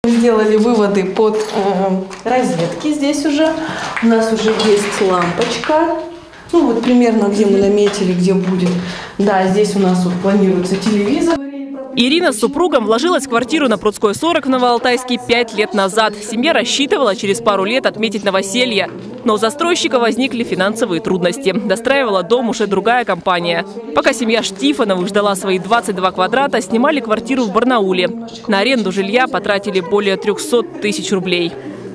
Сделали выводы под розетки здесь уже. У нас уже есть лампочка. Ну вот примерно где мы наметили, где будет. Да, здесь у нас вот планируется телевизор. Ирина с супругом вложилась в квартиру на Прудской 40 в Новоалтайске 5 лет назад. Семья рассчитывала через пару лет отметить новоселье. Но у застройщика возникли финансовые трудности. Достраивала дом уже другая компания. Пока семья Штифановых ждала свои 22 квадрата, снимали квартиру в Барнауле. На аренду жилья потратили более 300 тысяч рублей.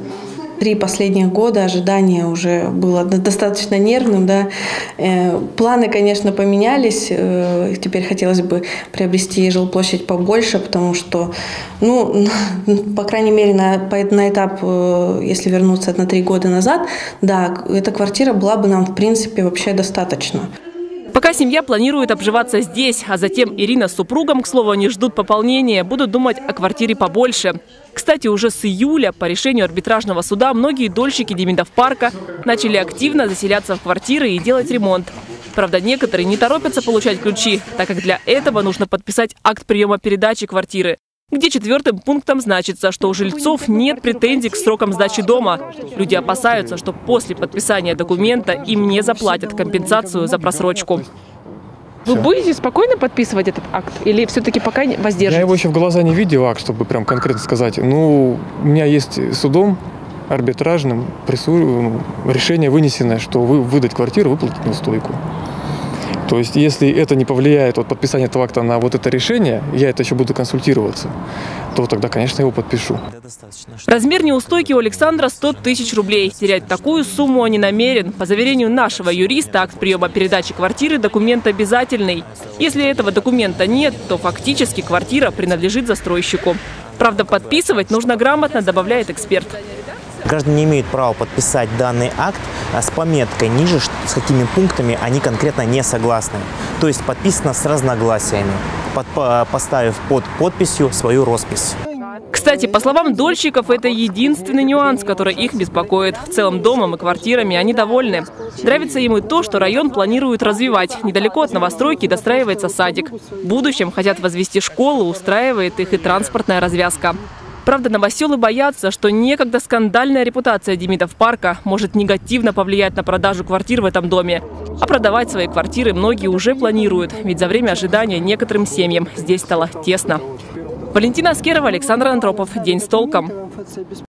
3 последних года ожидание уже было достаточно нервным. Да. Планы, конечно, поменялись. Теперь хотелось бы приобрести жилплощадь побольше, потому что, ну, по крайней мере, на этап, если вернуться на 3 года назад, да, эта квартира была бы нам, в принципе, вообще достаточно. Пока семья планирует обживаться здесь, а затем Ирина с супругом, к слову, не ждут пополнения, будут думать о квартире побольше. Кстати, уже с июля по решению арбитражного суда многие дольщики Демидов-парка начали активно заселяться в квартиры и делать ремонт. Правда, некоторые не торопятся получать ключи, так как для этого нужно подписать акт приема передачи квартиры, где 4-м пунктом значится, что у жильцов нет претензий к срокам сдачи дома. Люди опасаются, что после подписания документа им не заплатят компенсацию за просрочку. Вы будете спокойно подписывать этот акт или все-таки пока воздержитесь? Я его еще в глаза не видел, акт, чтобы прям конкретно сказать. Ну, у меня есть судом арбитражным решение вынесенное, что выдать квартиру, выплатить неустойку. То есть, если это не повлияет, вот подписание этого акта на вот это решение, я это еще буду консультироваться, то тогда, конечно, его подпишу. Размер неустойки у Александра 100 тысяч рублей. Терять такую сумму он не намерен. По заверению нашего юриста, акт приема передачи квартиры – документ обязательный. Если этого документа нет, то фактически квартира принадлежит застройщику. Правда, подписывать нужно грамотно, добавляет эксперт. Граждане имеют право подписать данный акт с пометкой ниже, с какими пунктами они конкретно не согласны. То есть подписано с разногласиями, поставив под подписью свою роспись. Кстати, по словам дольщиков, это единственный нюанс, который их беспокоит. В целом домом и квартирами они довольны. Нравится им и то, что район планируют развивать. Недалеко от новостройки достраивается садик. В будущем хотят возвести школу, устраивает их и транспортная развязка. Правда, новоселы боятся, что некогда скандальная репутация Демидов-парка может негативно повлиять на продажу квартир в этом доме. А продавать свои квартиры многие уже планируют, ведь за время ожидания некоторым семьям здесь стало тесно. Валентина Аскерова, Александр Антропов. День с толком.